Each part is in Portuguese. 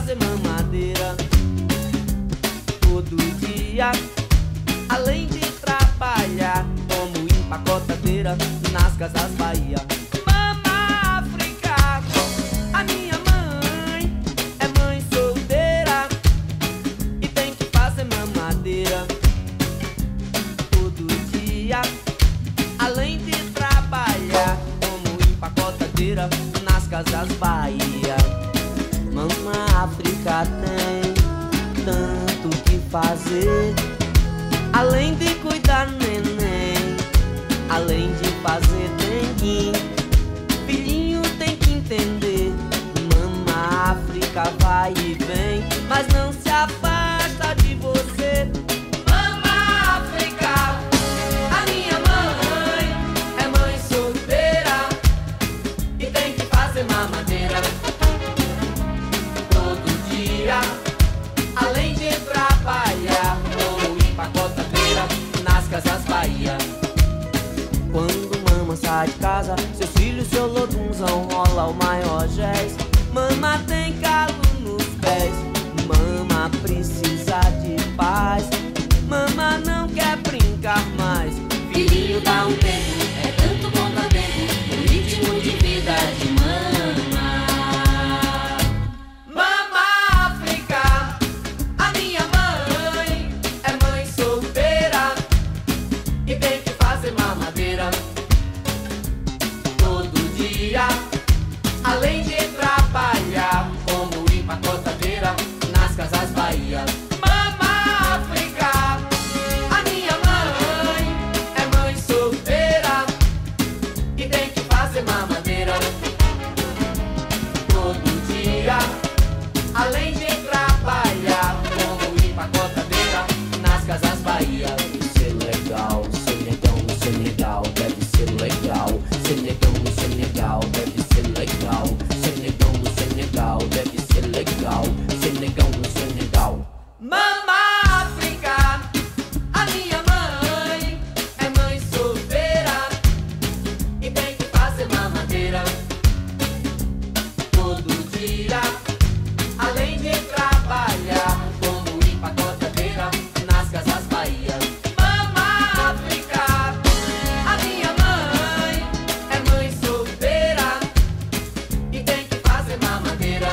fazer mamadeira todo dia, além de trabalhar como empacotadeira nas casas Bahia. Mama África, a minha mãe é mãe solteira e tem que fazer mamadeira todo dia, além de trabalhar como empacotadeira nas casas Bahia. Mama África tem tanto que fazer, além de cuidar neném, além de fazer dengue. Filhinho tem que entender, Mama África vai e vem, mas não se afasta de você. Mama África, a minha mãe é mãe solteira e tem que fazer mamadeira todo dia, além de trabalhar como empacotadeira nas casas Bahia. Quando mama sai de casa, seus filhos, seu lodunzão rola o maior jazz. Mama tem calo nos pés, mama precisa de paz, mama não quer brincar mais. Filhinho dá um tempo, é tanto bom também, o ritmo de vida de mama. Mama África, a minha mãe é mãe solteira e tem que fazer mamadeira todo dia, além de trabalhar como empacotadeira nas casas Bahia. Mama África, a minha mãe é mãe solteira e tem que fazer mamadeira todo dia, além de trabalhar como empacotadeira nas casas Bahia. Ser legal, ser negão, ser legal, deve ser legal. Ser negão, ser legal, deve ser legal. Ser negão, ser legal, deve ser legal. Ser negão, ser legal. Mama África, a minha mãe é mãe solteira e tem que fazer mamadeira todo dia, além de trabalhar como empacotadeira nas casas Bahia. Mama África, a minha mãe é mãe solteira e tem que fazer mamadeira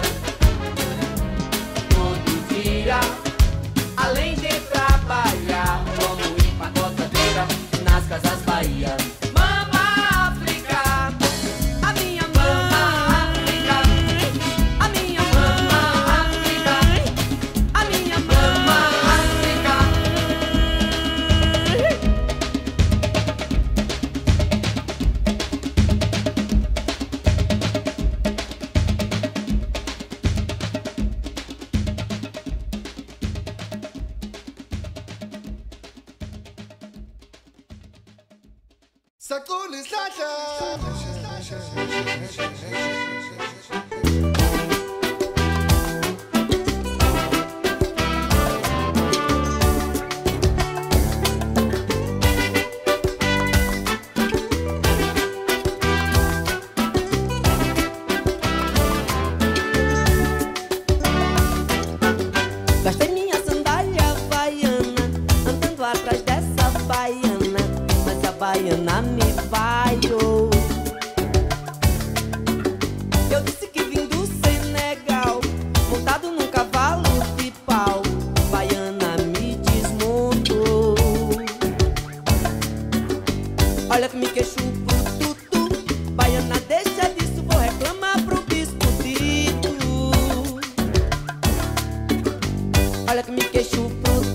todo dia, além de trabalhar como empacotadeira nas casas Bahia. Mama África, a minha mãe, a minha Mama África, a minha Mama África. Sacou Gastei minha sandália havaiana, andando atrás dessa baiana, mas a baiana me vaiou. Eu disse que vim do Senegal, montado num cavalo de pau, baiana me desmontou. Olha que me queixo pro tutu, baiana deixa disso, vou reclamar pro bispo Tito. Olha que me queixo pro